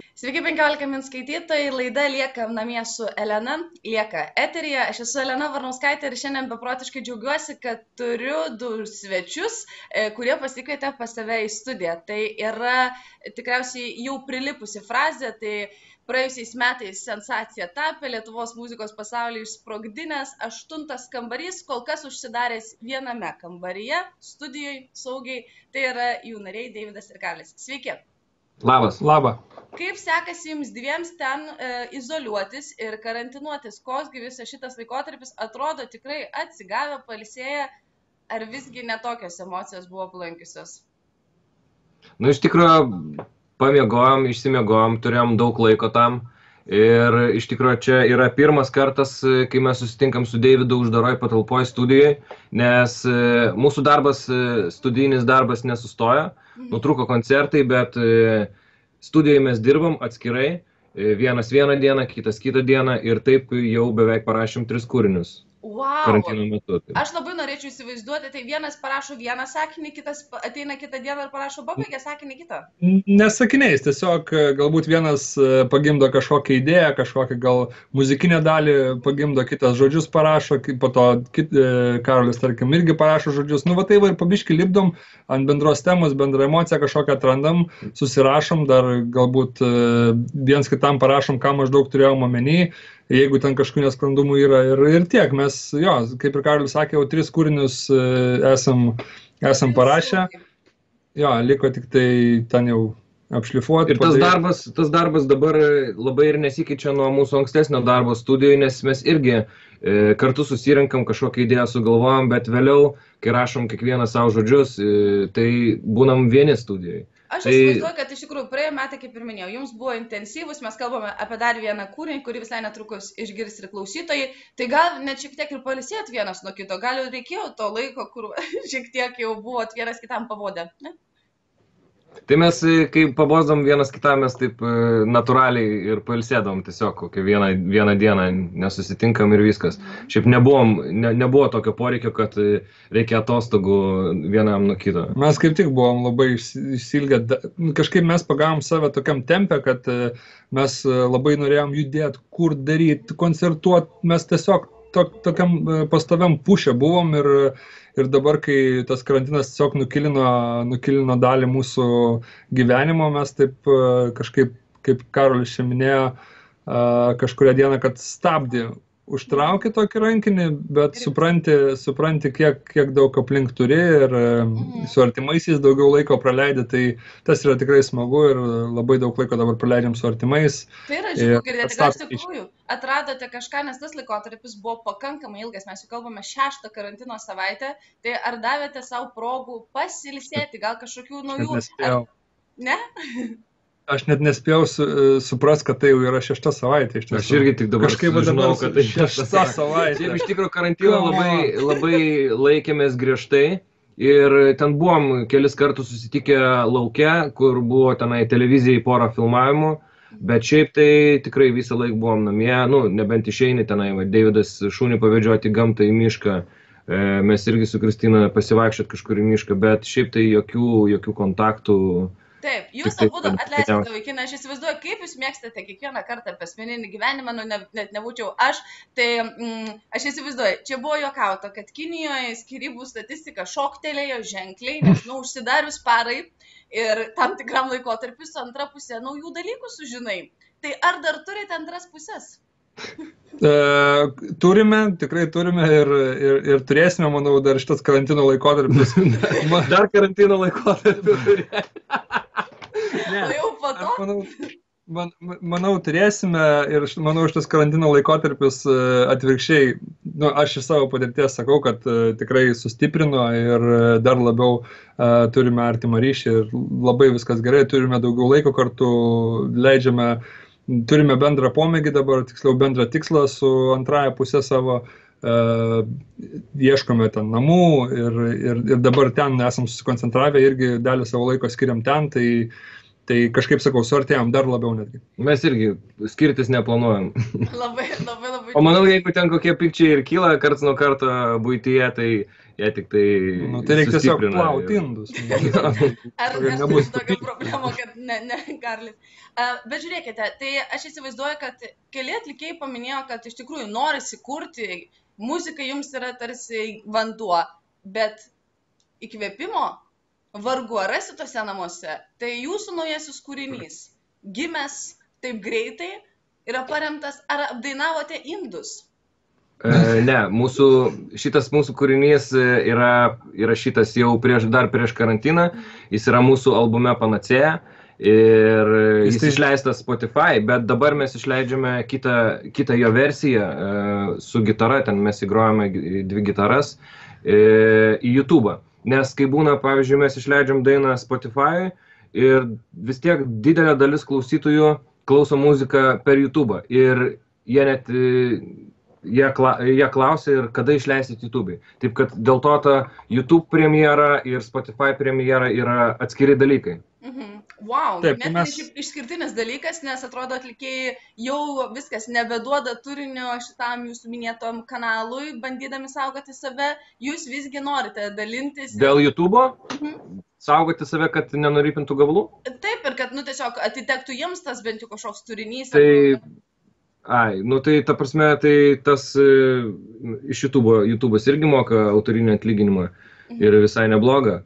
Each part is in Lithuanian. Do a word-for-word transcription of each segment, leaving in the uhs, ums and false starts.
Sveiki, penkiolika min skaitytojai, laida Liekam namie su Elena, lieka eteryje. Aš esu Elena Varnauskaitė ir šiandien beprotiškai džiaugiuosi, kad turiu du svečius, kurie pasikvietė pas save į studiją. Tai yra tikriausiai jau prilipusi frazė, tai praėjusiais metais sensacija tapė, Lietuvos muzikos pasaulį išsprogdinęs aštuntas kambarys, kol kas užsidaręs viename kambaryje, studijoje, saugiai, tai yra jų nariai Deividas ir Karolis. Sveiki! Labas. Labą. Kaip sekasi jums dviems ten e, izoliuotis ir karantinuotis? Koksgi visas šitas laikotarpis atrodo tikrai atsigavę, pailsėję, ar visgi netokios emocijos buvo aplankiusios? Nu, iš tikrųjų, pamiegojom, išsimiegojom, turėjom daug laiko tam. Ir iš tikrųjų čia yra pirmas kartas, kai mes susitinkam su Deividu uždaroj patalpoj studijai, nes mūsų darbas, studijinis darbas nesustojo, nutrūko koncertai, bet studijai mes dirbam atskirai, vienas vieną dieną, kitas kitą dieną ir taip jau beveik parašėm tris kūrinius. Wow. Karantino metu. Tai. Aš labai norėčiau įsivaizduoti, tai vienas parašo vieną sakinį, kitas ateina kitą dieną ir parašo pabaigę sakinį kitą. Nesakiniais, tiesiog galbūt vienas pagimdo kažkokią idėją, kažkokią gal muzikinę dalį pagimdo, kitas žodžius parašo, po to kit, Karolis, tarkim, irgi parašo žodžius. Nu, va tai va ir pabiškai lipdom ant bendros temos, bendrą emociją kažkokią atrandam, susirašom, dar galbūt viens kitam parašom, ką maždaug turėjom omeny. Jeigu ten kažkokių nesklandumų yra ir, ir tiek, mes, jo, kaip ir Karolis sakė, jau tris kūrinius esam, esam parašę, jo, liko tik tai ten jau apšlifuoti. Ir tas darbas, tas darbas dabar labai ir nesikeičia nuo mūsų ankstesnio darbo studijoje, nes mes irgi e, kartu susirinkam kažkokią idėją sugalvojam, bet vėliau, kai rašom kiekvieną savo žodžius, e, tai būnam vieni studijoje. Aš įsivaizduoju, kad iš tikrųjų praėjo metai, kaip ir minėjau, jums buvo intensyvus, mes kalbame apie dar vieną kūrinį, kurį visai netrukus išgirs ir klausytojai, tai gal net šiek tiek ir pailsėt vienas nuo kito, gal reikėjo to laiko, kur šiek tiek jau buvot vienas kitam pabodę, ne? Tai mes, kai pabosdom vienas kitam, mes taip natūraliai ir pailsėdom tiesiog kokią vieną, vieną dieną, nesusitinkam ir viskas. Šiaip nebuvom, ne, nebuvo tokio poreikio, kad reikia atostogų vienam nuo kito. Mes kaip tik buvom labai išsilgę, kažkaip mes pagavom save tokiam tempe, kad mes labai norėjom judėti, kur daryti, koncertuoti, mes tiesiog to, tokiam pastoviam pušė buvom ir Ir dabar, kai tas karantinas tiesiog nukilino, nukilino dalį mūsų gyvenimo, mes taip kažkaip, kaip Karolis čia minėjo, kažkurią dieną, kad stabdė, užtraukė tokį rankinį, bet supranti, supranti kiek, kiek daug aplink turi ir su artimaisiais daugiau laiko praleidė, tai tas yra tikrai smagu ir labai daug laiko dabar praleidžiam su artimais. Tai yra žiūrėjau girdėti, kad iš tikrųjų atradote kažką, nes tas laikotarpis buvo pakankamai ilgas, mes jau kalbame šeštą karantino savaitę, tai ar davėte savo progų pasilsėti, gal kažkokių naujų... Ar... Ne? Aš net nespėjau su, supras, kad tai jau yra šešta savaitė. Aš irgi tik dabar kažkaip žinau, kad tai šešta savaitė. Šiaip iš tikrųjų karantino labai, labai laikėmės griežtai ir ten buvom kelis kartus susitikę lauke, kur buvo tenai televizijai porą filmavimų, bet šiaip tai tikrai visą laiką buvom namie, nu, nebent išeini tenai, va, Deividas šunį pavedžioti gamtą į mišką, e, mes irgi su Kristina pasivaikščiot kažkur į mišką, bet šiaip tai jokių, jokių kontaktų. Taip, jūs abudu atleiskite vaikiną, aš įsivaizduoju, kaip jūs mėgstate kiekvieną kartą apie asmeninį gyvenimą, nu, ne, net nebūčiau aš, tai mm, aš įsivaizduoju, čia buvo juokauta, kad Kinijoje skyrybų statistika šoktelėjo ženkliai, nes, nu, užsidarius parai ir tam tikram laikotarpiu su antra pusė naujų dalykų sužinai. Tai ar dar turite antras pusės? E, turime, tikrai turime ir, ir, ir turėsime, manau, dar šitas karantino laikotarpis. Dar karantino laikotarpį turime. Ne, o jau po to? Manau, man, manau, turėsime ir manau, šitas karantino laikotarpis atvirkščiai, nu, aš iš savo patirties sakau, kad uh, tikrai sustiprino ir dar labiau uh, turime artimą ryšį ir labai viskas gerai, turime daugiau laiko kartu, leidžiame, turime bendrą pomėgį dabar, tiksliau bendrą tikslą su antraja pusė savo. Uh, ieškome ten namų ir, ir, ir dabar ten esam susikoncentravę, irgi dalį savo laiko skiriam ten, tai, tai kažkaip sakau, suartėjom dar labiau netgi. Mes irgi skirtis neplanuojam. Labai, labai, labai. O manau, jeigu ten kokie pykčiai ir kyla karts nuo karto buityje, tai jie tik tai Nu, tai reikia tiesiog sustiprina plauti ir- indus. Ar Ir aš nebus turiu tokią problemą, kad ne, ne, Karlis. Uh, bet žiūrėkite, tai aš įsivaizduoju, kad keli atlikėjai paminėjo, kad iš tikrųjų norisi kurti, muzika jums yra tarsi vanduo, bet įkvėpimo vargu ar rasi tose namuose. Tai jūsų naujasis kūrinys, gimęs taip greitai, yra paremtas, ar apdainavote indus? E, ne, mūsų, šitas mūsų kūrinys e, yra įrašytas jau prieš, dar prieš karantiną, jis yra mūsų albume Panacea ir Jis jis tai- išleistas Spotify, bet dabar mes išleidžiame kitą, kitą jo versiją e, su gitara, ten mes įgrojame gi- dvi gitaras e, į YouTube. Nes kai būna, pavyzdžiui, mes išleidžiam dainą Spotify ir vis tiek didelė dalis klausytojų klauso muziką per YouTube ir jie net e, Jie, kla, jie klausia ir kada išleisit YouTube. Taip kad dėl to ta YouTube premjera ir Spotify premjera yra atskiri dalykai. Mhm. Wow, Taip, net mes- mes... išskirtinis dalykas, nes atrodo atlikėjai jau viskas nebeduoda turinio šitam jūsų minėtom kanalui, bandydami saugoti save, jūs visgi norite dalintis. Dėl YouTube Mhm. saugoti save, kad nenurypintų gabalų? Taip, ir kad, nu, tiesiog atitektų jiems tas bent jau kažkoks turinys. Tai, ai, nu tai ta prasme, tai tas e, iš YouTube, YouTube'as irgi moka autorinį atlyginimą ir visai neblogą.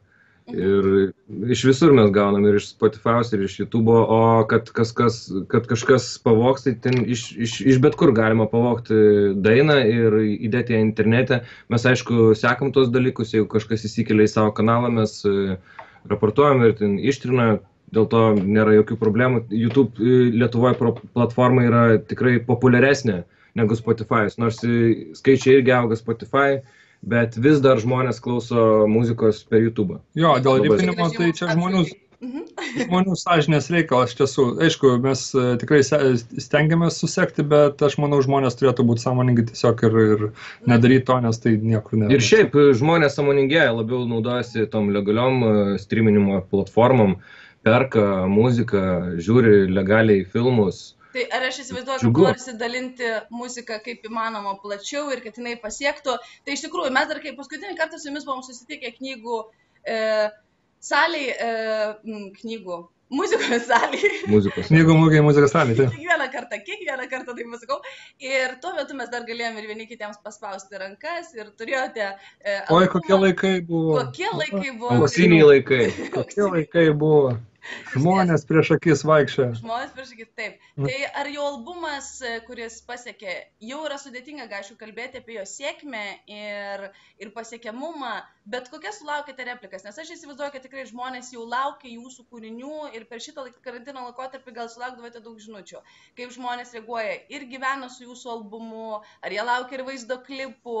Ir iš visur mes gaunam, ir iš Spotify'os, ir iš YouTube'o, o kad, kas, kas, kad kažkas pavogs, tai ten iš, iš, iš bet kur galima pavogti dainą ir įdėti ją internete. Mes aišku sekam tos dalykus, jeigu kažkas įsikelia į savo kanalą, mes e, raportuojam ir ten ištrina, dėl to nėra jokių problemų. YouTube e, Lietuvoje pro- platforma yra tikrai populiaresnė negu Spotify'us, nors e, skaičiai irgi auga Spotify, bet vis dar žmonės klauso muzikos per YouTube. Jo, dėl Labai ripinimo, tai čia žmonių, Mhm. žmonių sąžinės reikalas, iš tiesų. Aišku, mes e, tikrai se- stengiamės susekti, bet aš manau, žmonės turėtų būti sąmoningi tiesiog ir, ir nedaryti to, nes tai niekur neveda. Ir šiaip e, žmonės sąmoningėja, labiau naudojasi tom legaliom e, streaminimo platformom, perka muziką, žiūri legaliai filmus. Tai ar aš įsivaizduoju, kad Džiugu. norisi dalinti muziką kaip įmanoma plačiau ir kad jinai pasiektų. Tai iš tikrųjų, mes dar kaip paskutinį kartą su jumis buvom susitikę knygų e, saliai, e, m, knygų, muzikos saliai. Muzikos. Knygų mūgiai muzikos salė, tai. Kiekvieną kartą, kiekvieną kartą taip pasakau. Ir tuo metu mes dar galėjome ir vieni kitiems paspausti rankas ir turėjote... E, Oi, albumą. kokie laikai buvo. Kokie laikai buvo. Auksiniai laikai. Kokie laikai buvo. Žmonės prieš akis vaikščia. Žmonės priešakyti, taip. Mm. Tai ar jo albumas, e, kuris pasiekė, jau yra sudėtinga, aišku, kalbėti apie jo sėkmę ir, ir pasiekiamumą, bet kokias sulaukėte replikas? Nes aš įsivaizduoju, kad tikrai žmonės jau laukia jūsų kūrinių ir per šitą laik- karantino laikotarpį gal sulaukdavote daug žinučių. Kaip žmonės reaguoja ir gyvena su jūsų albumu, ar jie laukia ir vaizdo klipų,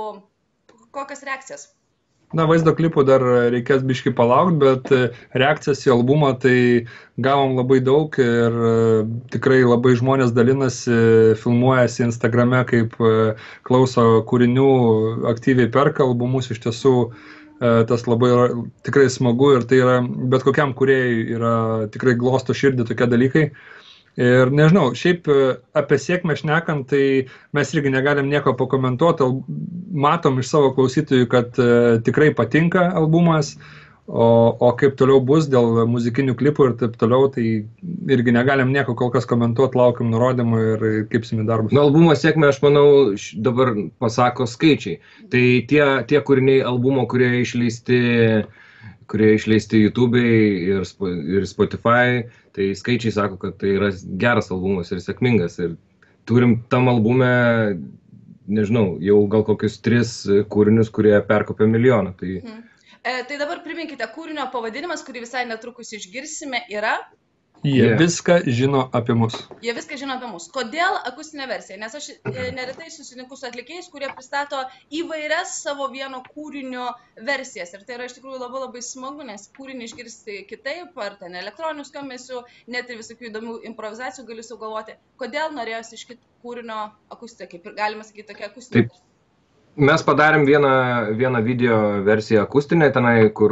kokias reakcijas? Na, vaizdo klipų dar reikės biškai palaukti, bet e, reakcijas į albumą tai gavom labai daug ir e, tikrai labai žmonės dalinasi, filmuojasi Instagrame, kaip e, klauso kūrinių, aktyviai perka albumus, iš tiesų e, tas labai yra tikrai smagu ir tai yra bet kokiam kūrėjui yra tikrai glosto širdį tokie dalykai. Ir nežinau, šiaip e, apie sėkmę šnekant, tai mes irgi negalim nieko pakomentuoti, al- matom iš savo klausytojų, kad e, tikrai patinka albumas, o, o kaip toliau bus dėl muzikinių klipų ir taip toliau, tai irgi negalim nieko kol kas komentuoti, laukiam nurodymų ir kibsim į darbus. Nu, albumo sėkmę, aš manau, š- dabar pasako skaičiai. Tai tie, tie kūriniai albumo, kurie išleisti, kurie išleisti YouTube ir, Spo- ir Spotify, tai skaičiai sako, kad tai yra geras albumas ir sėkmingas. Ir turim tam albume, nežinau, jau gal kokius tris kūrinius, kurie perkopė milijoną. Tai Mhm. E, tai dabar priminkite, kūrinio pavadinimas, kurį visai netrukus išgirsime, yra... Jie Yeah. viską žino apie mus. Jie viską žino apie mus. Kodėl akustinė versija? Nes aš e, neretai susitinku su atlikėjais, kurie pristato įvairias savo vieno kūrinio versijas. Ir tai yra iš tikrųjų labai labai smagu, nes kūrinį išgirsti kitaip, ar ten elektroninių skambesių, net ir visokių įdomių improvizacijų gali sugalvoti. Kodėl norėjosi iš kito kūrinio akustiką, kaip ir galima sakyti, tokia akustinė. Taip. Mes padarėm vieną, vieną video versiją akustinę tenai, kur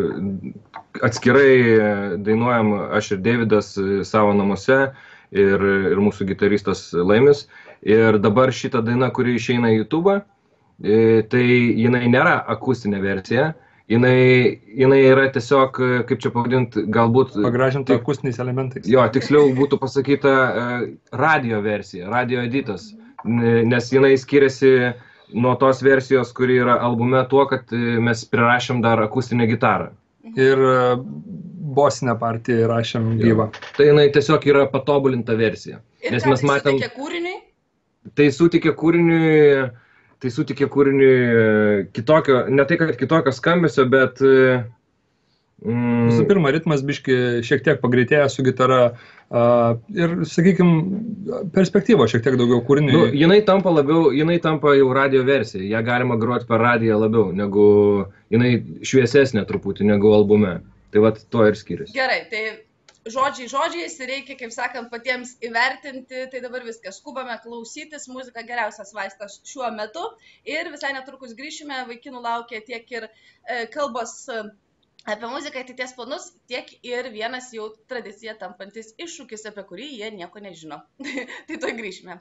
atskirai dainuojam aš ir Deividas savo namuose ir, ir mūsų gitaristas Laimis. Ir dabar šitą dainą, kuri išeina į YouTube, tai jinai nėra akustinė versija, jinai, jinai yra tiesiog, kaip čia pavadinti, galbūt... Pagražinta akustiniais elementais. Jo, tiksliau būtų pasakyta radio versija, radio editas, nes jinai skiriasi nuo tos versijos, kuri yra albume tuo, kad mes prirašėm dar akustinę gitarą. Ir bosinę partiją rašėm gyvą. Tai jinai tiesiog yra patobulinta versija. Ir nes ką mes tai matėm... sutikė kūriniui? Tai sutikė kūriniui, tai sutikė kūriniui kitokio, ne tai, kad kitokio skambesio, bet... Mm, Visų pirma, ritmas biški šiek tiek pagreitėja su gitara uh, ir, sakykime, perspektyvo šiek tiek daugiau kūriniui. Nu, jinai tampa labiau, jinai tampa jau radio versija, ją galima groti per radiją labiau, negu jinai šviesesnė truputį negu albume. Tai vat to ir skiriasi. Gerai, tai žodžiai žodžiais reikia, kaip sakant, patiems įvertinti, tai dabar viskas. Skubame klausytis, muzika geriausias vaistas šiuo metu ir visai netrukus grįšime, vaikinų laukia tiek ir e, kalbos apie muziką ateities planus, tiek ir vienas jau tradicija tampantis iššūkis, apie kurį jie nieko nežino. Tai tuoj grįšime.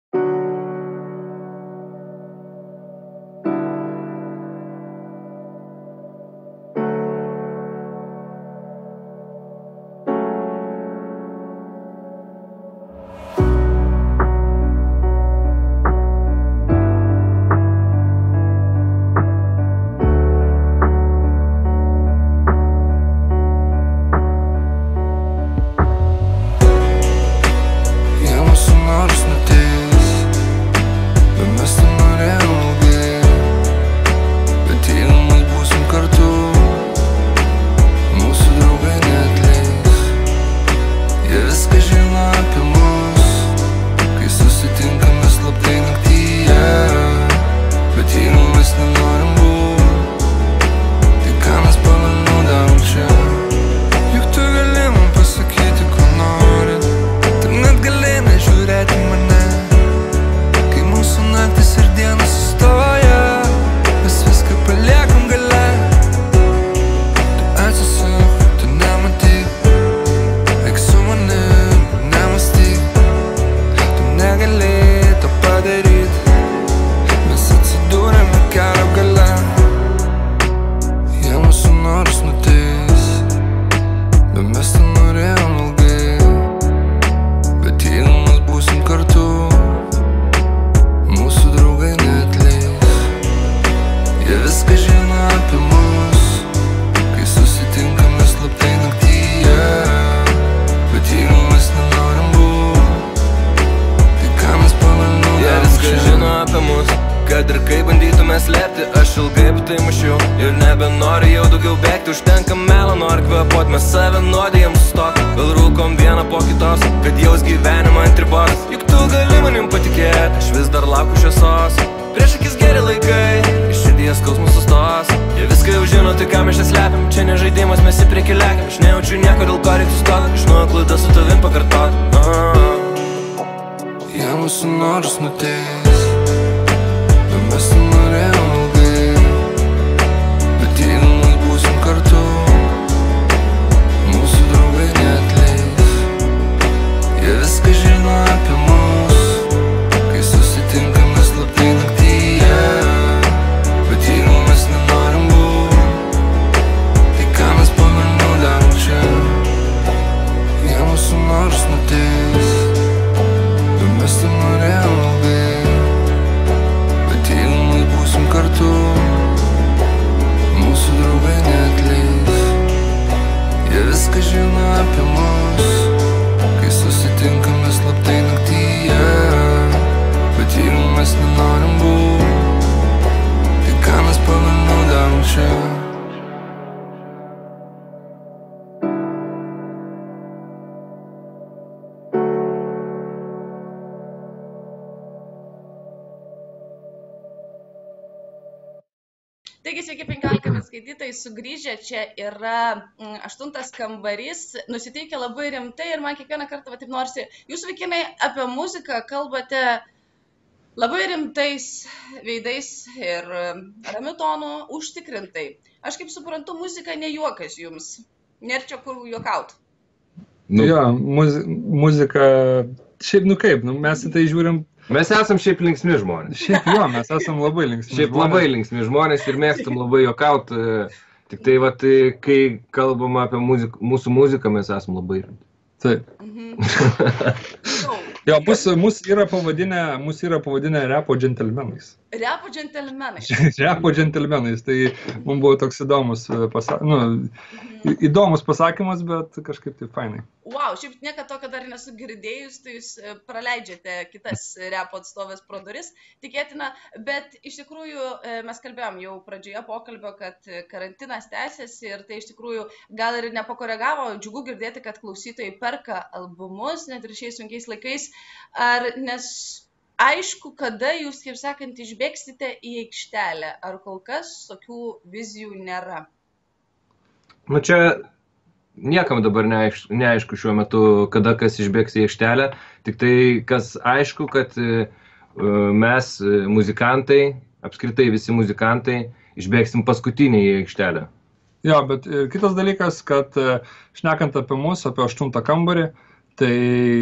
Taigi, sveiki penkiolika min skaitytojai, sugrįžę, čia yra mm, aštuntas kambarys, nusiteikę labai rimtai ir man kiekvieną kartą, va, taip norisi, jūs vaikinai apie muziką kalbate labai rimtais veidais ir ramiu tonu, užtikrintai. Aš kaip suprantu, muzika ne juokas jums, nėra čia kur juokaut. Nu. Jo, muzi muzika, šiaip nu kaip, nu, mes į tai žiūrim Mes esam šiaip linksmi žmonės. Šiaip jo, mes esam labai linksmi Šiaip žmonės. labai linksmi žmonės ir mėgstam labai juokauti. Tik tai, vat, kai kalbam apie muzik, mūsų muziką, mes esam labai rimti. Taip. Jo, mus, mus yra pavadinę, mus yra pavadinę repo džentelmenais. Repo džentelmenai. Repo džentelmenais, tai mums buvo toks įdomus, pasa... nu, įdomus pasakymas, bet kažkaip tai fainai. Wow, šiaip niekada tokio dar nesu girdėjus, tai jūs praleidžiate kitas repo atstovės pro duris, tikėtina, bet iš tikrųjų mes kalbėjom jau pradžioje pokalbio, kad karantinas tęsiasi ir tai iš tikrųjų gal ir nepakoregavo, džiugu girdėti, kad klausytojai perka albumus, net ir šiais sunkiais laikais, ar nes aišku, kada jūs, kaip sakant, išbėgsite į aikštelę, ar kol kas tokių vizijų nėra? Nu čia niekam dabar neaišku, neaišku šiuo metu, kada kas išbėgs į aikštelę, tik tai kas aišku, kad mes muzikantai, apskritai visi muzikantai, išbėgsim paskutiniai į aikštelę. Jo, bet kitas dalykas, kad šnekant apie mus, apie aštuntą kambarį, tai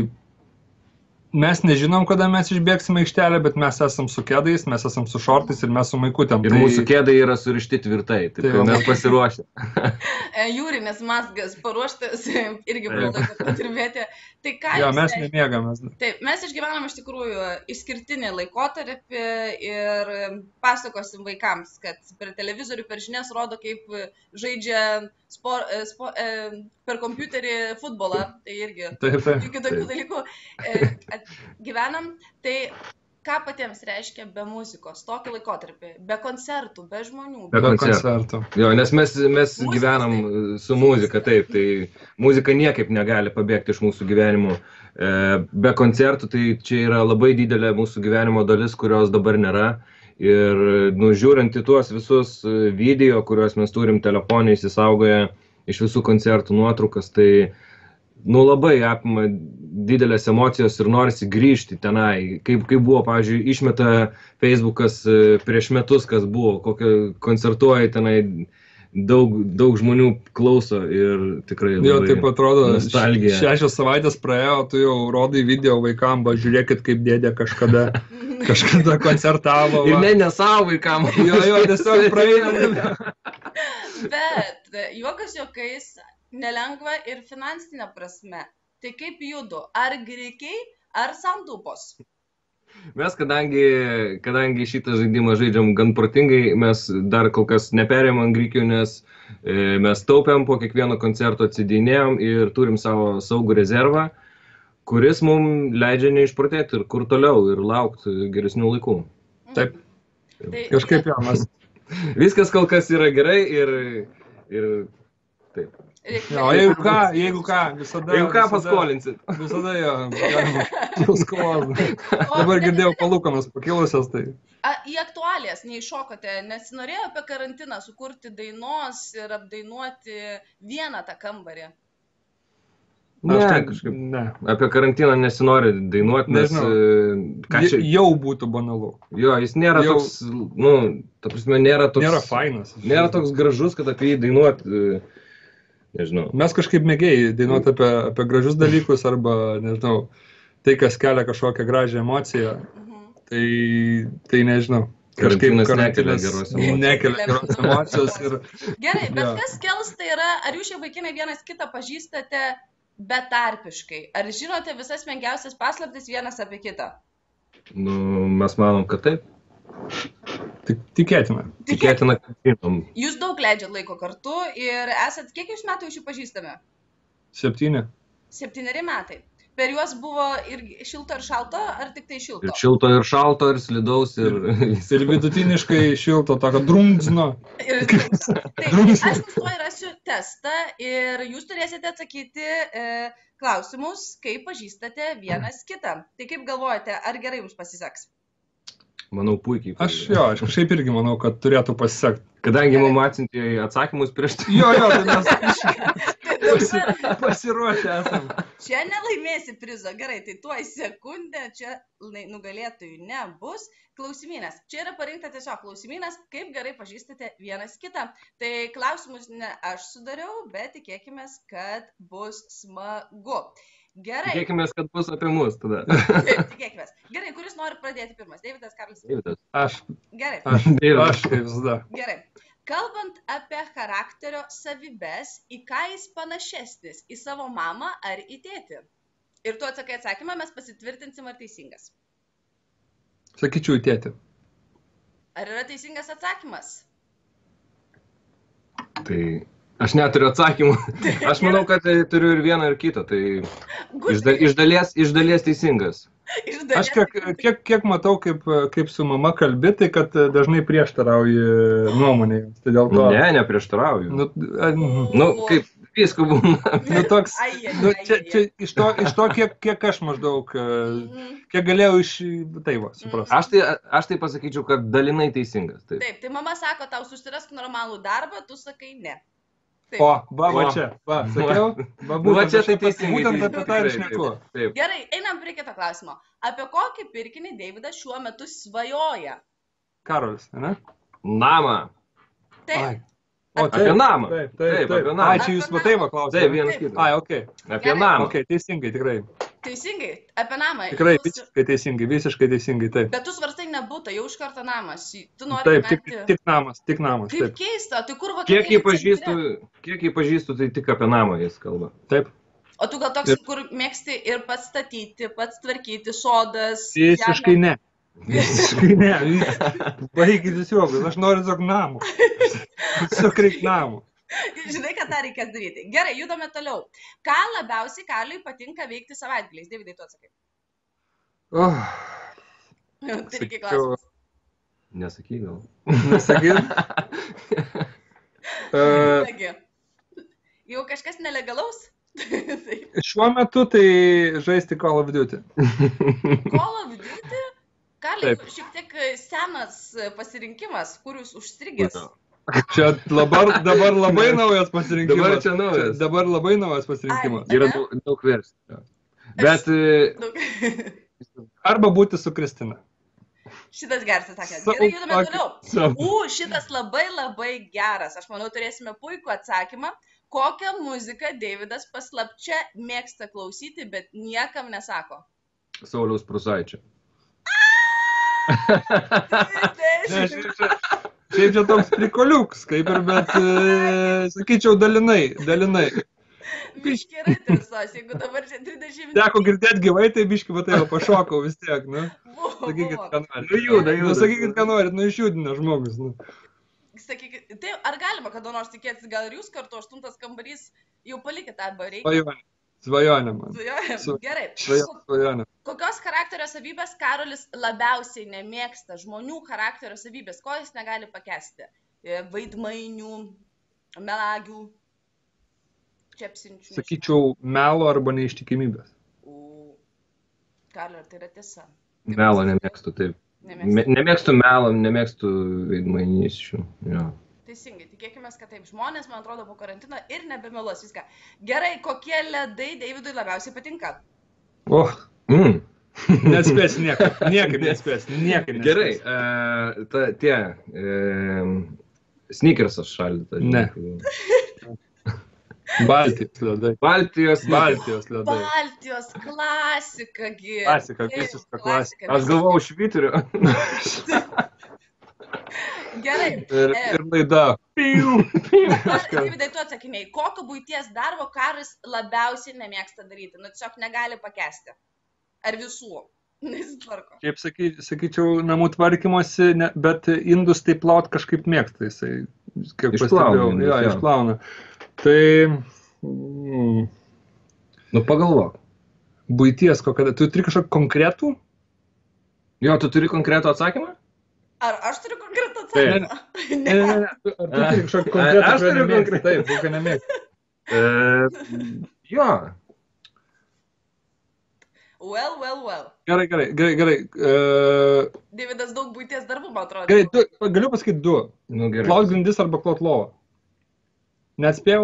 mes nežinom, kada mes išbėgsime aikštelę, bet mes esam su kėdais, mes esam su šortais ir mes su maikutėm. Ir tai... mūsų kėdai yra surišti tvirtai, taip tai mes pasiruošę. Jūrinis mazgas paruoštas, irgi buvo laiko padirbėti. Tai ką jo, jūs... mes nemėgamės. Taip, mes išgyvenam iš tikrųjų išskirtinį laikotarpį ir pasakosim vaikams, kad per televizorių, per žinias rodo, kaip žaidžia spor, spor, per kompiuterį futbolą, tai irgi taip, taip, kitokių dalykų gyvenam. Tai ką patiems reiškia be muzikos, tokį laikotarpį, be koncertų, be žmonių? Be koncertų. Jo, nes mes, mes gyvenam su muzika, taip, tai muzika niekaip negali pabėgti iš mūsų gyvenimų. Be koncertų, tai čia yra labai didelė mūsų gyvenimo dalis, kurios dabar nėra. Ir nu, žiūrint į tuos visus video, kuriuos mes turim telefonai įsisaugoję iš visų koncertų nuotraukas, tai nu, labai apima didelės emocijos ir norisi grįžti tenai. Kaip, kaip buvo, pavyzdžiui, išmeta Facebookas prieš metus, kas buvo, kokią koncertuoja tenai, daug, daug žmonių klauso ir tikrai labai jo, taip atrodo, nostalgija. Šešios savaitės praėjo, tu jau rodai video vaikam, va, žiūrėkit, kaip dėdė kažkada, kažkada koncertavo. Va. Ir ne, ne savo vaikam. Jo, jo, tiesiog praeina. Bet juokas juokais nelengva ir finansinė prasme. Tai kaip judu? Ar grikiai, ar santupos? Mes, kadangi, kadangi šitą žaidimą žaidžiam gan protingai, mes dar kol kas neperėm ant grikių, nes e, mes taupiam, po kiekvieno koncerto atsidėjinėjom ir turim savo saugų rezervą, kuris mums leidžia neišprotėti ir kur toliau ir laukti geresnių laikų. Taip. Tai, kažkaip jau mes. Viskas kol kas yra gerai ir, ir taip. Jo, jeigu ką, jeigu ką, visada... Jeigu ką visada, paskolinsit. Visada jo, galima paskolą. Dabar girdėjau palūkanas pakilusias, tai... A, į aktualijas neiššokote, nes norėjau apie karantiną sukurti dainos ir apdainuoti vieną tą kambarį. Ne, Aš tai kažkaip, ne. apie karantiną nesinori dainuoti, nes... Ką čia... Jau būtų banalu. Jo, jis nėra jau... toks, nu, ta prasme, nėra toks... Nėra fainas. Nėra toks gražus, kad apie jį dainuoti... Nežinau. Mes kažkaip mėgėjai dainuoti apie, apie gražius dalykus arba, nežinau, tai, kas kelia kažkokią gražią emociją, tai, tai nežinau. Kažkaip karantinas nekelia geros emocijos. Ir, Gerai, bet jo. Kas kels tai yra, ar jūs šie vaikinai vienas kitą pažįstate betarpiškai? Ar žinote visas menkiausias paslaptis vienas apie kitą? Nu, mes manom, kad taip. Tik, tikėtina. Tikėtina, kad žinom. Jūs daug leidžiat laiko kartu ir esat, kiek jūs metų iš jų pažįstame? Septyni. Septyneri metai. Per juos buvo ir šilto ir šalto, ar tik tai šilto? Ir šilto ir šalto, ir slidaus, ir... Ir vidutiniškai šilto, tokio drumzno. Ir drumzno. Tai aš nustoju rasiu testą ir jūs turėsite atsakyti e, klausimus, kaip pažįstate vienas kitą. Tai kaip galvojate, ar gerai jums pasiseks? Manau, puikiai. Aš jo, aš kažkaip irgi manau, kad turėtų pasisekti. Kadangi mums atsintė atsakymus prieš tai. Jo, jo, tai mes... Dabar Pasiruošę esam. čia nelaimėsi prizo. Gerai, tai tuoj sekundę čia lai- nugalėtojų nebus. Klausimynas. Čia yra parinkta tiesiog klausimynas, kaip gerai pažįstate vienas kitą. Tai klausimus ne aš sudariau, bet tikėkime, kad bus smagu. Gerai. Tikėkime, kad bus apie mus tada. Taip, tikėkime. Gerai, kuris nori pradėti pirmas? Deividas, Karlis? Deividas. Aš, Gerai. aš, Deividas. aš kaip visada. Gerai. Kalbant apie charakterio savybes, į ką jis panašesnis? Į savo mamą ar į tėtį? Ir tu atsakai atsakymą, mes pasitvirtinsim, ar teisingas. Sakyčiau į tėtį. Ar yra teisingas atsakymas? Tai aš neturiu atsakymų. Aš manau, kad tai turiu ir vieną, ir kitą. Tai iš, da, iš, dalies, iš dalies teisingas. Iš Aš kiek, kiek, kiek matau, kaip, kaip su mama kalbi, tai kad dažnai prieštarauji nuomonėje. Tai dėl to... Ne, neprieštarauju. Nu, a, mhm. Nu, kaip visko būna. nu, toks, Ai, ai, nu, ai, čia, ai, čia iš to, iš to kiek, kiek aš maždaug, Mhm. kiek galėjau iš... Tai va, suprasti. Aš tai, aš tai pasakyčiau, kad dalinai teisingas. Taip. Taip, tai mama sako, tau susirask normalų darbą, tu sakai ne. Taip. O, va, va O. čia, va, sakiau, va, Nu, va būtent, čia aš tai apie- teisingai. būtent tai- apie tą ir tikrai, šneku. taip, taip. Gerai, einam prie kito klausimo. Apie kokį pirkinį Deividas šiuo metu svajoja? Karolis, ne? Namą. Taip. Ai. O, Apie namą. Taip, taip, Taip, taip. apie namą. Ai, čia jūs Apie matai, namą. va, klausėte. Taip, vienas Taip. kitas. Ai, okei. Apie Gerai. namą. Okei, teisingai, tikrai. Teisingai, apie namą. Tikrai, Jūs- visiškai teisingai, visiškai teisingai, taip. Bet tu svarstai nebūtų, jau iš karto namas. Tu nori Taip, tik, gyventi- tik namas, tik namas, Kaip taip. keista, tai kur Kiek jį vakarėliai pažįstu, centre? kiek jį pažįstu, tai tik apie namą jis kalba. Taip, O tu gal toks, kur mėgsti ir pats statyti, pats tvarkyti, sodas. visiškai žemę? ne. Visiškai ne. Baigit jūs juokus, aš noriu tiesiog namų. Tiesiog reikia namų. Žinai, kad tą reikės daryti. Gerai, judame toliau. Ką labiausiai Karliui patinka veikti savaitgaliais? Deividai, tu atsakai. Oh, Tai reikia sakyčiau, klausimas. Nesakyk gal. nesakyt. Uh, Taigi, jau kažkas nelegalaus? Tai šiuo metu tai žaisti Call of Duty. Call of Duty? Karliai, Taip. šiek tiek senas pasirinkimas, kur jūs užstrigęs. Čia dabar, dabar labai naujas pasirinkimas. Dabar čia naujas. Dabar labai naujas pasirinkimas. Ai. Yra Ane? daug, daug versijų. Bet e, Daug- Arba būti su Kristina. Šitas geras atsakymas. So Gerai, judame fucking- toliau. so- U, šitas labai labai geras. Aš manau, turėsime puikų atsakymą. Kokią muziką Deividas paslapčia mėgsta klausyti, bet niekam nesako? Sauliaus Prusaičio. Ne, šiaip čia, šiaip čia toks prikoliuks, kaip ir, bet, e, sakyčiau, dalinai, dalinai. Biški yra tiesos, jeigu dabar čia trisdešimt... Teko girdėti gyvai, tai biški, va tai jau pašokau vis tiek, nu. Buvo, Sakykit, buvo. ką norit. Nu, juda, Nu, juda. sakykit, ką norit, nu, išjudina žmogus, nu. Sakykit, tai ar galima kada nors tikėtis, gal ir jūs kartu aštuntas kambarys jau palikit tą barį? Svajonė. Svajonė, man. Su- Gerai. Svajonė, svajonė. Kokios charakterio savybės Karolis labiausiai nemėgsta? Žmonių charakterio savybės, ko jis negali pakęsti? E, Vaidmainių, melagių, čepsinčių. Sakyčiau, melo arba neištikimybės. U, Karli, ar tai yra tiesa? Melo nemėgstu, taip. Me, Nemėgsta. nemėgstu melo, nemėgstu veidmainysčių. Jo. Teisingai, tikėkime, kad taip. Žmonės, man atrodo, po karantino ir nebemeluos viską. Gerai, kokie ledai Deividui labiausiai patinka? O, Mm. nespės niekaip, niekaip nespės, niekaip nespės. Gerai, e, ta, tie e, sneakersas šaldytas. Ne. Baltijos ledai. Baltijos. Baltijos ledai. Baltijos klasika, gi. Klasika, Taip, visiška klasika. Aš galvau švyturiu. Gerai. Ir, E, ir laida. Ar, Deividai, tu atsakinėjai, kokio buities darbo Karas labiausiai nemėgsta daryti? Nu, tiesiog negali pakęsti. Ar visų? Nesitvarko. Kaip saky, sakyčiau, namų tvarkymosi, ne, bet indus tai plaut kažkaip mėgsta jisai. Kaip Išplauna pastebėjau, indus, jo, jo. išplauna. Tai mm, Nu pagalvok. buities kokia, tu turi kažkokį konkretų? Jo, tu turi konkretų atsakymą? Ar aš turiu konkretų Taip. atsakymą? Ne, ne, ne, tu- ar tu turi kažkokį konkretų? Aš kurio turiu nemėgsti? konkretų. Taip, kokio nemėgsti. E, jo. Well, well, well. Gerai, gerai, gerai, gerai. Uh, Deividas daug buities darbų, man atrodo. gerai, du, galiu pasakyti du. Nu gerai. Plaut grindis arba plaut lovą. Neatspėjau?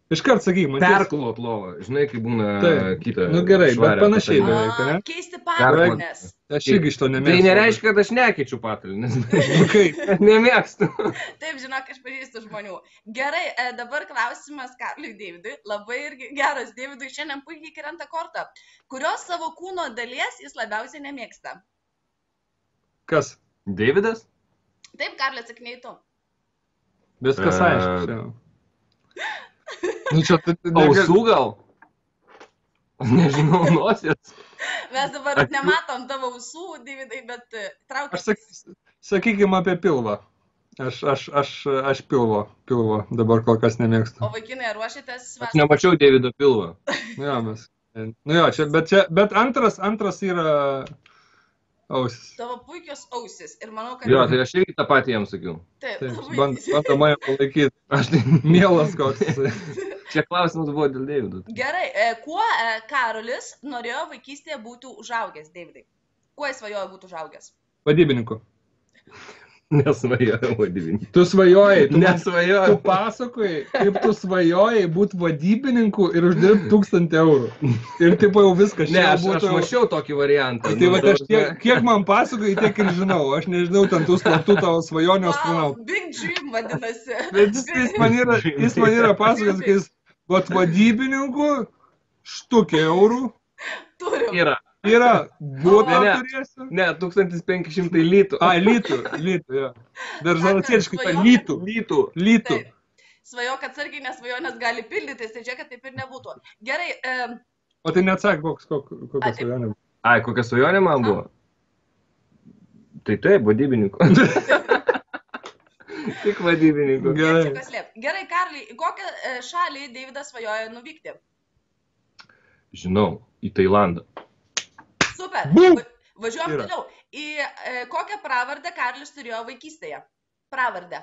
Iškart sakyk, man. Perklot lovą, žinai, kai būna Taip. kita. Nu gerai, bet švaria panašiai patalynė. beveik, ne? A, keisti patalynės. Aš irgi iš to nemėgstu. Tai nereiškia, kad aš nekeičiu patalynės. Kaip? Nemėgstu. Taip, žinok, aš pažįstu žmonių. Gerai, e, dabar klausimas Karliui Deividui. Labai irgi geras Deividui, šiandien puikiai krenta korta. Kurios savo kūno dalies jis labiausiai nemėgsta? Kas? Deividas? Taip, Karli, atsakinėjai tu. Viskas E, aišku. čia. Nu, čia, tai, Ausų gal? Nežinau, nosies. Mes dabar Akių- nematom tavo ausų, Deividai, bet e, traukit. Aš sak, sakykime apie pilvą. Aš, aš, aš, aš pilvo, pilvo dabar kol kas nemėgstu. O vaikinai, ar ruošitės Aš vasarą? nemačiau Deivido pilvo. Nu jo, mes. Nu jo, čia, bet, čia, bet antras, antras yra ausis. Tavo puikios ausis. Ir manau, kad... Jo, tai aš irgi tą patį jam sakiau. Taip, Taip, labai band, teisingai. bando mane palaikyti. Aš tai... Mielas koks jisai. Čia klausimas buvo dėl Deivido. Gerai, e, kuo e, Karolis norėjo vaikystėje būti užaugęs, Deividai? Kuo jis svajojo būti užaugęs? Vadybininku. Nesvajojau vadybinį. Tu svajojai, tu, man- tu Nesvajojau. pasakojai, kaip tu svajojai būti vadybininku ir uždirbti tūkstantį eurų. Ir taip jau viskas. Ne, čia aš, būtų aš jau- mačiau tokį variantą. Tai Nu, va, ta aš tiek, prasme- kiek man pasakojai, tiek ir žinau. Aš nežinau ten tų slaptų tavo svajonių Wow, astronautų. big dream vadinasi. Bet jis, jis man yra, jis man yra pasakojęs, kad jis, vat vadybininkų, štukė eurų, Turim. Yra. yra būtą Ne, ne. turėsiu. Ne, tūkstantis penki šimtai litų. A, lytų, lytų, jo. Dar žalasietiškai, ta Svajok- lytų, Lytų. lytų. Taip. Svajok atsargiai, nes svajonės gali pildytis, tai čia, kad taip ir nebūtų. Gerai, e, O tai neatsak, koks, koks, A, kokios taip. svajonė. Ai, kokia svajonė man buvo? Tai taip, vadybininkų. Tik vadybininkų. Gerai. čia kas liep. Gerai, Karli, į kokią e, šalį Deividas svajoja nuvykti? Žinau, į Tailandą. Super. Bum! Va, važiuojam Yra. toliau. Į e, kokią pravardę Karlis turėjo vaikystėje? Pravardę.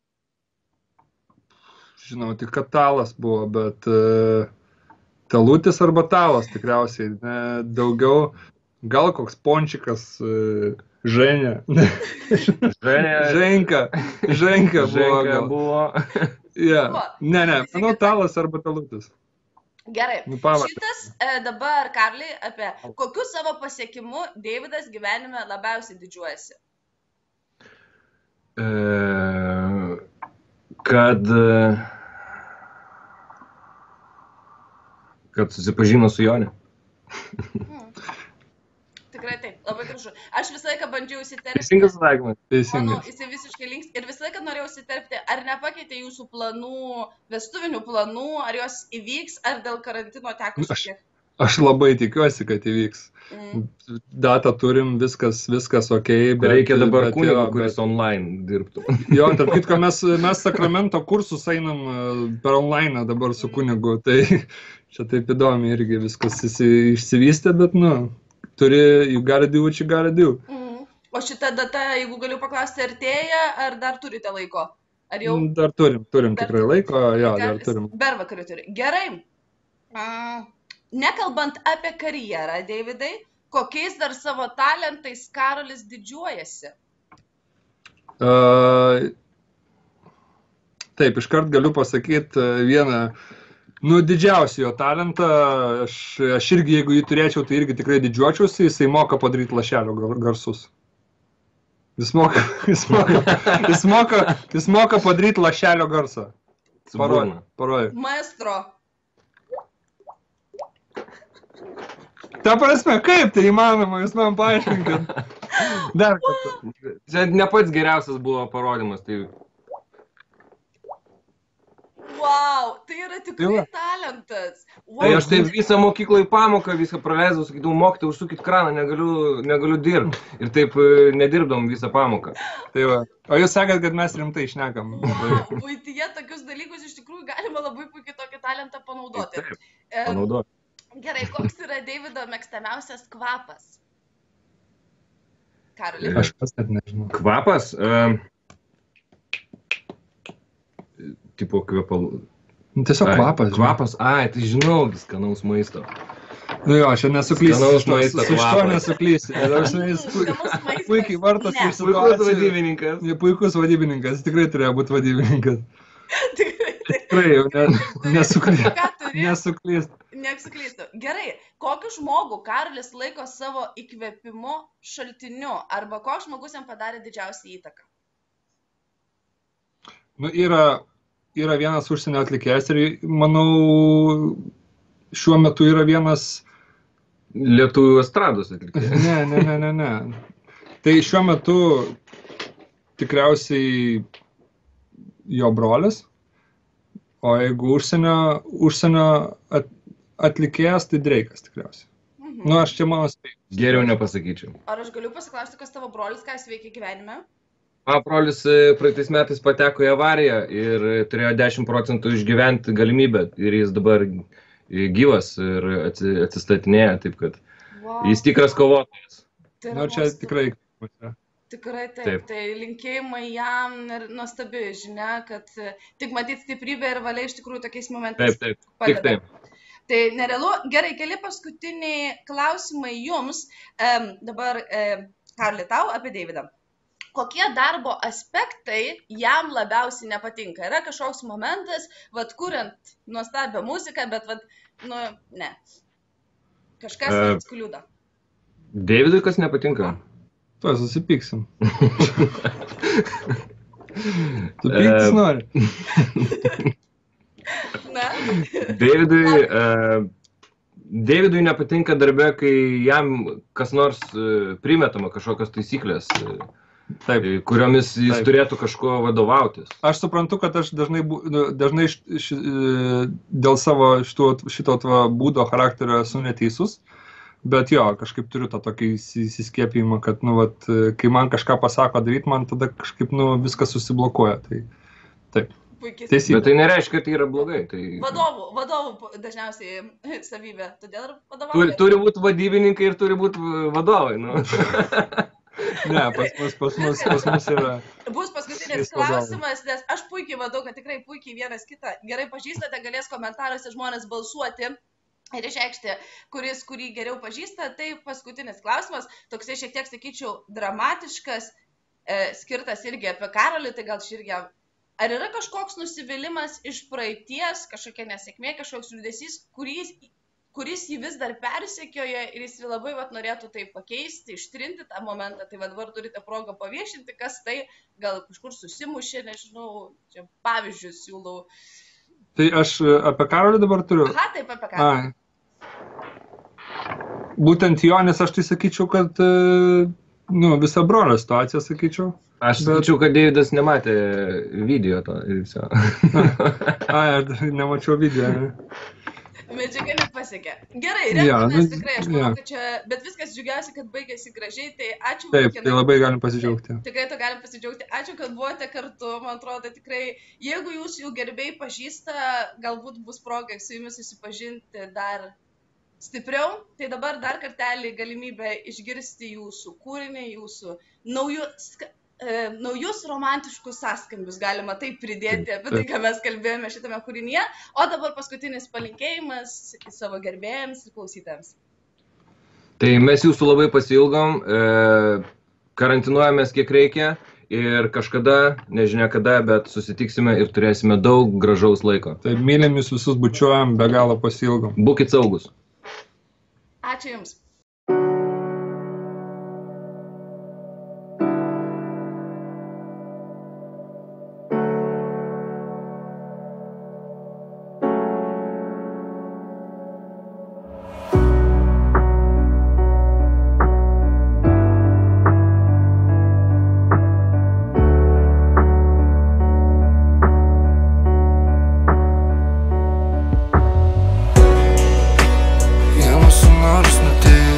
Žinau, tik kad talas buvo, bet uh, talutis arba talas tikriausiai. Ne, daugiau, gal koks pončikas, uh, ženė. Ženė. Ženka. Ženka buvo. Ženka gal. buvo. Ja. Buvo. Ne, ne, Visi manau kitaip. talas arba talutis. Gerai. Nu, pavardė. Šitas e, dabar, Karli, apie kokiu savo pasiekimu Deividas gyvenime labiausiai didžiuojasi? E, kad, kad susipažino su Jonė. Hmm. Tikrai taip, labai gražu. Aš visą laiką bandžiau įsiterpti. Teisingas atsakymas. Manau, Teisingas. jisai visiškai links. Ir visą laiką norėjau įsiterpti, ar nepakeitė jūsų planų, vestuvinių planų, ar jos įvyks, ar dėl karantino teko Aš- šiek tiek. Aš labai tikiuosi, kad įvyks. Mm. Datą turim, viskas, viskas ok. Bet, Reikia dabar bet kunigo, jo, kuris online dirbtų. Jo, tarp kitko, mes, mes sakramento kursus einam e, per online dabar su kunigu, tai čia taip įdomi irgi viskas įsi- išsivystė, bet, nu, turi, you gotta do what you gotta do. Mm. O šita data, jeigu galiu paklausti, artėja, ar dar turite laiko? Ar jau? Dar turim, turim Dar tikrai laiko, jo, dar Karlis turim. Bervakarį turi. Gerai. Mm. Nekalbant apie karjerą, Deividai, kokiais dar savo talentais Karolis didžiuojasi? Uh, taip, iškart galiu pasakyti vieną, nu, didžiausią jo talentą, aš, aš irgi, jeigu jį turėčiau, tai irgi tikrai didžiuočiausi, jisai moka padaryti lašelio gar- garsus. Jis moka, jis moka, jis moka, jis moka padaryti lašelio garsą. Su Parodė, burna. parodė. Maestro. Ta prasme, kaip tai įmanoma, jūs man paaiškinkit. Dar kartą. Čia ne pats geriausias buvo parodymas. Tai Wow, tai yra Tai tikrai va. talentas. Wow. Tai aš taip visą mokyklą į pamoką, viską praleidau, sakydavau, mokytai, užsukit kraną, negaliu, negaliu dirbti. Ir taip e, nedirbdom visą pamoką. Tai va. O jūs sakėt, kad mes rimtai šnekam. Wow, buityje tokius dalykus iš tikrųjų galima labai puikiai tokį talentą panaudoti. Taip, Em, panaudot. Gerai, koks yra Deivido mėgstamiausias kvapas? Karoli. Aš pats net nežinau. Kvapas. E, tipo kvepalų. Nu, Tiesiog Ai, kvapas. žinai. Kvapas, ai, tai žinau, skanaus maisto. Nu jo, čia nesuklysi. Skanaus Su šituo- maisto Su šito kvapas. nesuklysi. Ir aš žinai, jis pu- Skanus maistas. puikiai vartosi Ne. iš Puikus situacijų. vadybininkas. Puikus vadybininkas, jis tikrai turėjo būti vadybininkas. Tikrai. Tikrai jau ne, nesuklyst. Ką turi? Nesuklyst. Nesuklystų. Gerai, kokį žmogų Karolis laiko savo įkvėpimo šaltiniu arba koks žmogus jam padarė didžiausią įtaką? Nu, yra, yra vienas užsienio atlikėjas ir, manau, šiuo metu yra vienas... Lietuvių estrados atlikėjas. Ne, ne, ne, ne, ne. Tai šiuo metu tikriausiai jo brolis, o jeigu užsienio, užsienio at, atlikėjas, tai Drake'as tikriausiai. Mhm. Nu, aš čia mano spėjimas. Geriau nepasakyčiau. Ar aš galiu pasiklausti, kas tavo brolis, ką jis veikia gyvenime? Mano brolis praeitais metais pateko į avariją ir turėjo dešimt procentų išgyventi galimybę ir jis dabar gyvas ir atsistatinėja, taip kad wow. Jis tikras kovotojas. Tai nu, čia nuostabu. Tikrai. Tikrai taip, taip, tai linkėjimai jam ir nuostabi žinia, kad tik matyti stiprybę ir valia iš tikrųjų tokiais momentais taip, taip. padeda. Tik taip. Tai nerealu. Gerai, keli paskutiniai klausimai jums. Um, dabar, um, Karli, tau apie Deividą. Kokie darbo aspektai jam labiausiai nepatinka? Yra kažkoks momentas, vat kuriant nuostabią muziką, bet vat, nu, ne. Kažkas uh, kliūda. Deividui kas nepatinka? Tuo susipyksim. Tu pyktis nori? Na? Deividui, uh, Deividui nepatinka darbe, kai jam kas nors uh, primetama kažkokios taisyklės, uh, taip, kuriomis jis taip. Turėtų kažko vadovautis. Aš suprantu, kad aš dažnai, dažnai š, š, dėl savo šito, šito būdo charakterio esu neteisus. Bet jo, kažkaip turiu tą tokį įsiskiepijimą, kad, nu, vat, kai man kažką pasako daryti, man tada kažkaip, nu, viskas susiblokuoja. Tai, taip. Teisybė. Bet tai nereiškia, kad tai yra blogai. Tai... Vadovų, vadovų dažniausiai savybė, todėl ir vadovauja. Turi, turi būti vadybininkai ir turi būti vadovai, nu. Ne, pas mus, pas mus, pas mus yra... Bus paskutinis klausimas, nes aš puikiai vadau, kad tikrai puikiai vienas kitą gerai pažįstate, galės komentaruose žmonės balsuoti. Ir išreikšti, kuris, kurį geriau pažįsta, tai paskutinis klausimas, toksai šiek tiek, sakyčiau, dramatiškas, e, skirtas irgi apie Karolį, tai gal irgi, ar yra kažkoks nusivylimas iš praeities, kažkokia nesėkmė, kažkoks liūdesys, kuris, kuris jį vis dar persekioja ir jis labai vat, norėtų tai pakeisti, ištrinti tą momentą, tai vat, dabar turite progą paviešinti, kas tai, gal kažkur susimušė, nežinau, čia pavyzdžius siūlau. Tai aš apie Karolį dabar turiu? Aha, taip apie Karolį. Ai. Būtent jo, nes aš tai sakyčiau, kad nu, visa brolio situacija, sakyčiau. Aš sakyčiau, bet... kad Deividas nematė video to ir viso. Ai, aš nemačiau video. Ne? Medžiaga nepasiekė. Gerai, renkamės ja, nu, tikrai, aš manau, ja. Kad čia, bet viskas džiugiausia, kad baigėsi gražiai, tai ačiū. Taip, tai labai galim pasidžiaugti. Taip, tikrai to galim pasidžiaugti. Ačiū, kad buvote kartu, man atrodo, tikrai, jeigu jūs jų gerbėjai pažįsta, galbūt bus proga su jumis susipažinti dar stipriau, tai dabar dar kartelį galimybę išgirsti jūsų kūrinį, jūsų naujus, e, naujus romantiškus sąskambius, galima taip pridėti apie tai, ką mes kalbėjome šitame kūrinyje, o dabar paskutinis palinkėjimas savo gerbėjams ir klausytėms. Tai mes jūsų labai pasiilgom, e, karantinuojamės kiek reikia ir kažkada, nežinia kada, bet susitiksime ir turėsime daug gražaus laiko. Tai mylim jūs visus bučiuojam, be galo pasiilgom. Būkit saugus. Ačiū Jums. Nors nuteik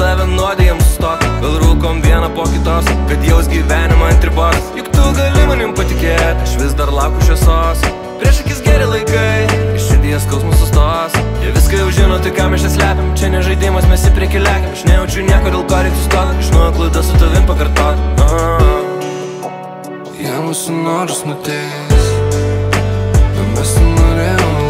save nuodėjam sustok. Gal rūkom vieną po kitos, kad jaus gyvenimą ant ribos. Juk tu gali manim patikėt, aš vis dar laukiu šviesos. Prieš akis geri laikai, iš širdies skausmus sustos. Jie viską jau žino, tai ką mes čia slepiam. Čia ne žaidimas, mes į priekį lekiam. Aš nejaučiu nieko, dėl ko reik sustot. Iš nuo klaidą su tavim pakartot. Jie mūsų norus nuteis, bet mes nenorėjom